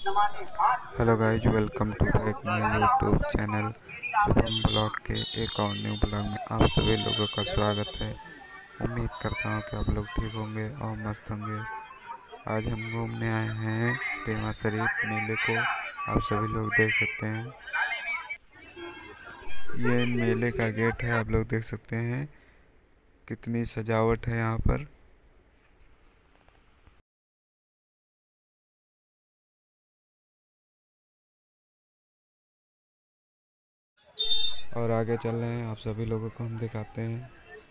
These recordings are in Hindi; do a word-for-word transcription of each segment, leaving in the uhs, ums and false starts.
Hello guys, welcome to back my YouTube channel Shubham blog के एक और न्यू ब्लॉग में आप सभी लोगों का स्वागत है। उम्मीद करता हूँ कि आप लोग ठीक होंगे और मस्त होंगे। आज हम घूमने आए हैं देवा शरीफ मेले को। आप सभी लोग देख सकते हैं, ये मेले का गेट है। आप लोग देख सकते हैं कितनी सजावट है यहाँ पर। और आगे चल रहे हैं, आप सभी लोगों को हम दिखाते हैं।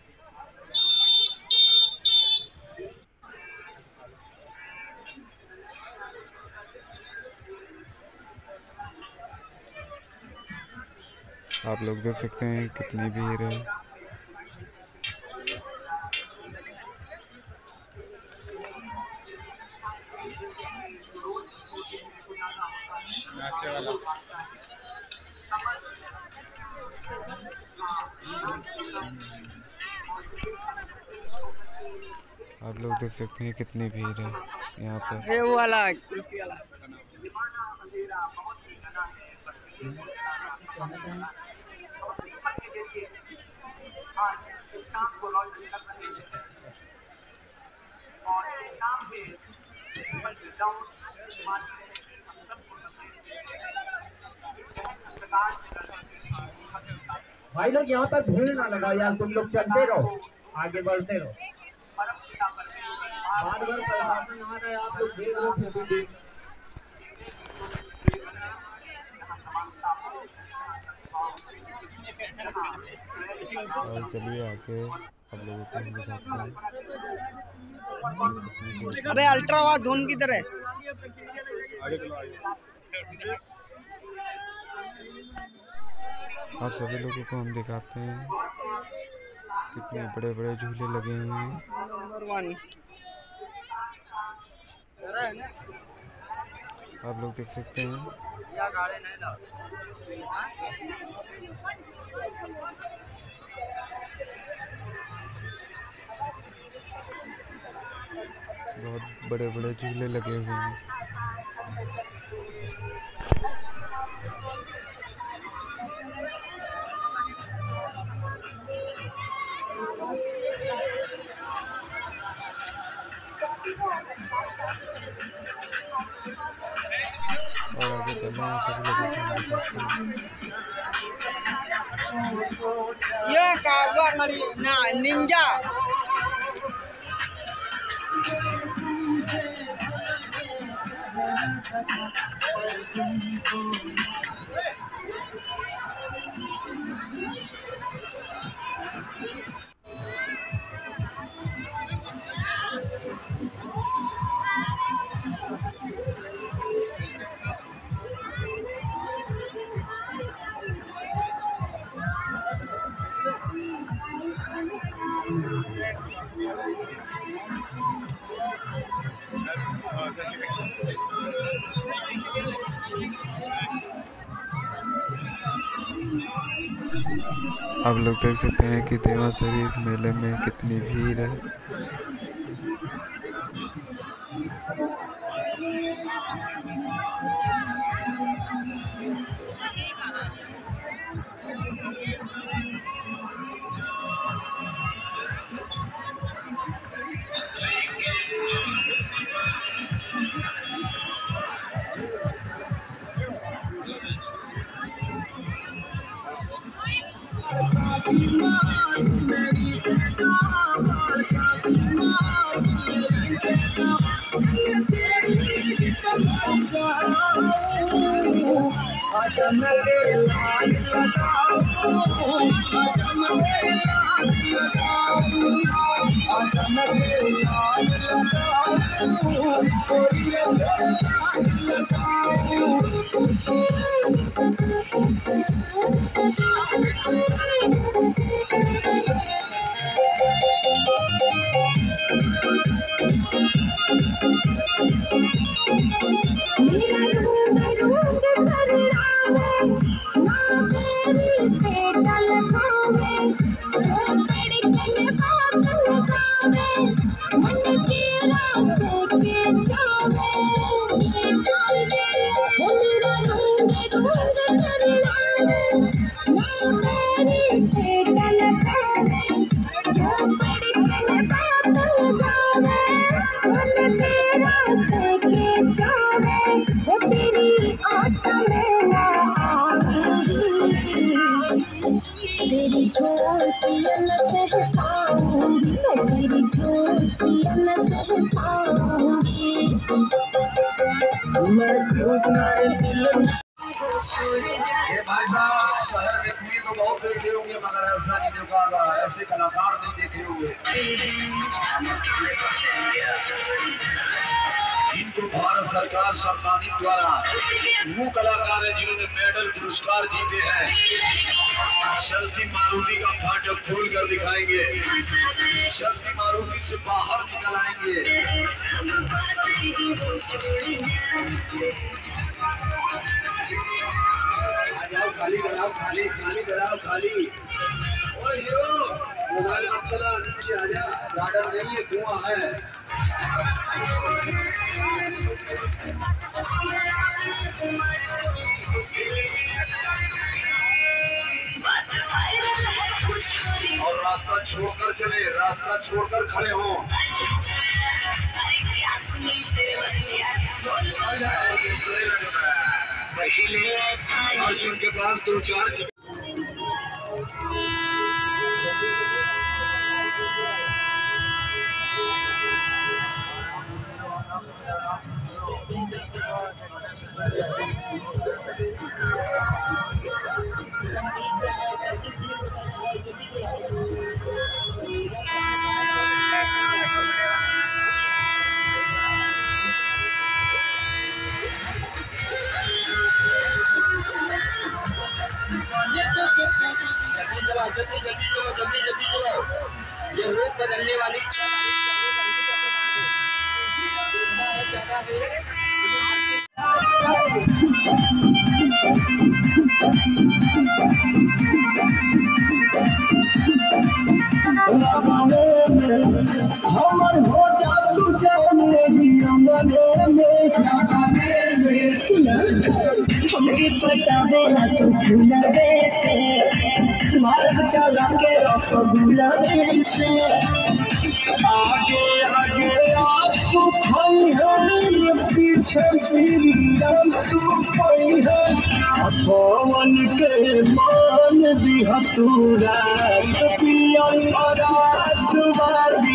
आप लोग देख सकते हैं कितनी भीड़ है। वाला आप लोग देख सकते हैं कितनी भीड़ है यहाँ पर। ये वो वाला भाई लोग यहाँ पर भीड़ ना लगाओ यार, तुम लोग चलते रहो, आगे बढ़ते रहो। बार बार प्रशासन आ रहा है, आप लोग देख रहे हो। और चलिए आके आप लोगों को हम दिखाते हैं। अरे अल्ट्रा हुआ धुन की तरह। आप सभी लोगों को हम दिखाते हैं कितने बड़े बड़े झूले लगे हुए हैं। नंबर वन आप लोग देख सकते हैं। बहुत बड़े बड़े झूले लगे हुए हैं। और आगे चल रहे हैं, सभी लोगों को हम दिखाते हैं। ये कावा ना निंजा। आप लोग देख सकते हैं कि देवा शरीफ मेले में कितनी भीड़ है। वो तेरी आंख में ना आऊंगी, तेरी झोंकियां न सह पाऊंगी, मैं तेरी झोंकियां न सह पाऊंगी, मैं तुम्हारे दिल। ये भाई साहब शहर देखने को बहुत देखे होंगे मगर ऐसा नहीं देखा, ऐसे कलाकार नहीं देखे होंगे। इनको भारत सरकार सम्मानित द्वारा वो कलाकार है जिन्होंने मेडल पुरस्कार जीते हैं। चलती मारुति का फाटक खोल कर दिखाएंगे, चलती मारुति से बाहर निकल आएंगे। खाली कराओ, खाली खाली कराओ, खाली। ओए हीरो मोबाइल मत चला, नीचे आ जा, गार्डन नहीं है, धुआं है। और रास्ता छोड़कर चले, रास्ता छोड़कर खड़े हो। अर्जुन के पास दो चार जल्दी जल्दी करो, जल्दी जल्दी करो, ये रोड बदलने वाली हमर हो जादू जाने हमके पटावे ना तू फूलवे से, मार्ग चला के रसगुल्ला से आगे आगे आंसू खोई है, पीछे तेरी आंसू खोई है। पवन के मान दिया तू रात पिया रात वाली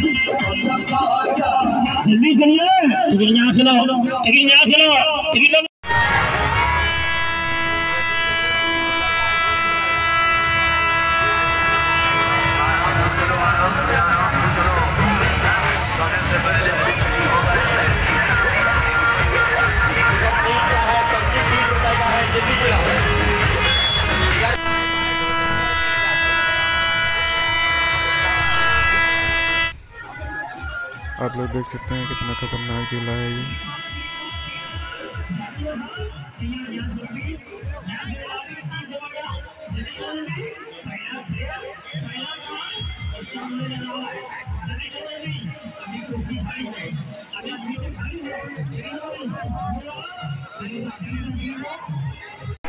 जल्दी चलिए, लेकिन यहाँ से लो, लेकिन यहाँ से लो, लेकिन आप लोग देख सकते हैं कितना खतरनाक झूला है ये।